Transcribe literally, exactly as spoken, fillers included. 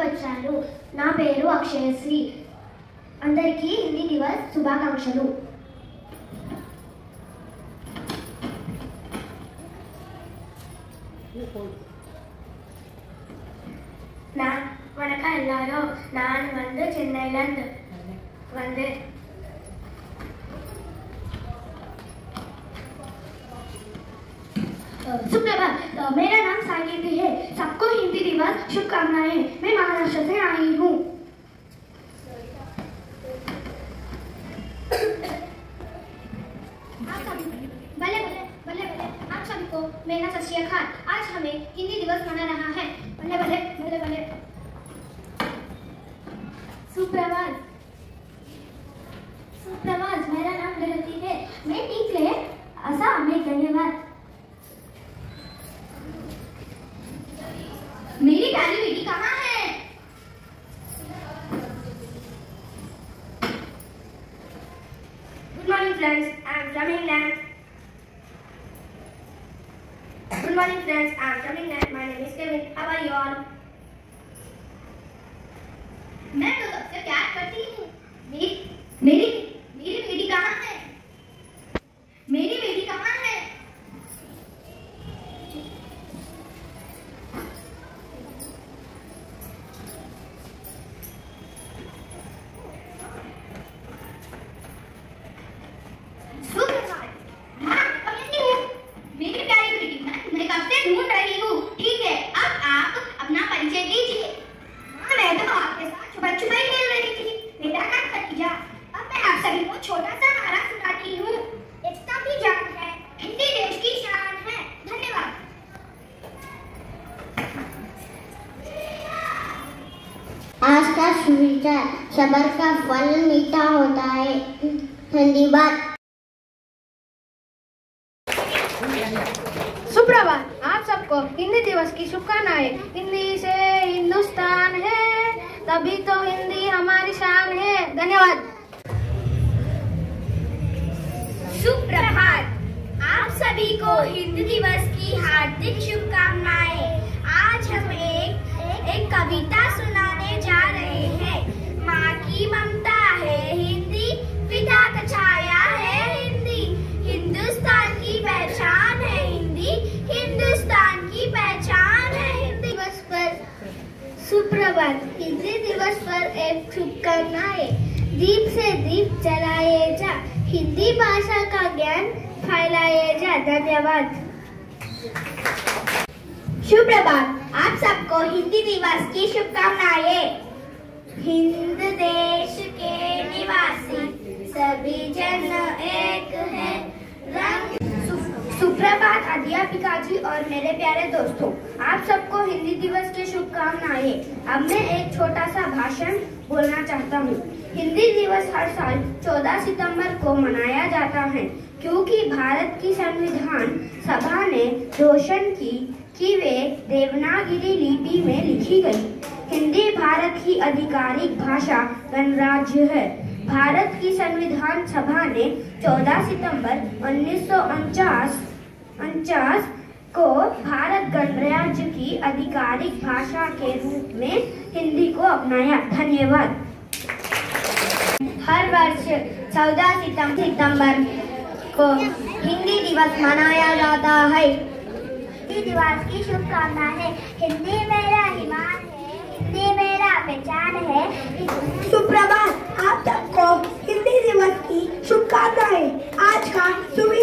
వచ్చారు. నా పేరు అక్షయశ్రీ. అందరికీ హిందీ దివస్ శుభాకాంక్షలు. நான் வணக்கம் எல்லாரும். நான் வந்து சென்னையிலேருந்து வந்து सुप्रभात. मेरा नाम साकेती है. सबको हिंदी दिवस शुभकामनाएं. मैं महाराष्ट्र से आई हूँ. भले भले भले भले आप सभी को मेरा सत श्री अकाल. आज हमें हिंदी दिवस मना रहा है. भले भले भले भले. सुप्रभात. सुप्रभात. मेरा नाम प्रगति है. मैं ठीक है. असा मैं धन्यवाद. मेरी प्यारी बेटी कहाँ है? Good morning friends, I am from England. Good morning friends, I am from England. My name is Kevin. How are you all? मैं तो सबसे प्यार करती हूँ. मेरी मेरी मेरी बेटी कहाँ है? मेरी बेटी कहाँ है? ढूंढ रही हूँ. ठीक है, अब आप अपना परिचय दीजिए. हाँ, मैं तो आपके साथ छुपा छुपाई खेल रही थी. मेरा नाम खतीजा. अब मैं आप सभी को छोटा सा नारा सुनाती हूँ. एकता की जान है, हिंदी देश की शान है. धन्यवाद. आज का सुविचार, सबर का फल मीठा होता है. धन्यवाद. सुप्रभात. आप सबको हिंदी दिवस की शुभकामनाएं. हिंदी से हिंदुस्तान है, तभी तो हिंदी हमारी शान है. धन्यवाद. सुप्रभात. आप सभी को हिंदी दिवस की हार्दिक शुभकामनाएं. आज हम एक एक कविता सुनाने जा रहे हैं. माँ की ममता है हिंदी, पिता का छाया है हिंदी, हिंदुस्तान की पहचान है हिंदी, हिंदुस्तान की पहचान है हिंदी. दिवस पर सुप्रभात. हिंदी दिवस पर एक शुभकामनाएं. दीप से दीप जलाए जा, हिंदी भाषा का ज्ञान फैलाए जा. धन्यवाद. सुप्रभात. आप सबको हिंदी दिवस की शुभकामनाएं. हिंद देश के निवासी सभी जन एक है. रंग. सुप्रभात अध्यापिका जी और मेरे प्यारे दोस्तों, आप सबको हिंदी दिवस की शुभकामनाएं. अब मैं एक छोटा सा भाषण बोलना चाहता हूँ. हिंदी दिवस हर साल चौदह सितंबर को मनाया जाता है क्योंकि भारत की संविधान सभा ने घोषणा की कि वे देवनागरी लिपि में लिखी गई. हिंदी भारत की आधिकारिक भाषा गणराज्य है. भारत की संविधान सभा ने चौदह सितंबर उन्नीस सौ उनचास को भारत गणराज्य की आधिकारिक भाषा के रूप में हिंदी को अपनाया. धन्यवाद. हर वर्ष चौदह सितंबर को हिंदी दिवस मनाया जाता है. हिंदी दिवस की शुभकामनाएं. हिंदी मेरा ईमान है, हिंदी मेरा पहचान है. सुप्रभात. आप सबको हिंदी दिवस की शुभकामनाएं. आज का